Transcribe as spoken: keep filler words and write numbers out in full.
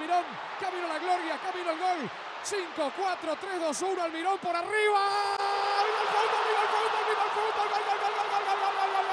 Almirón, camino a la gloria, camino al gol. cinco, cuatro, tres, dos, uno, Almirón por arriba. ¡Gol, gol, gol!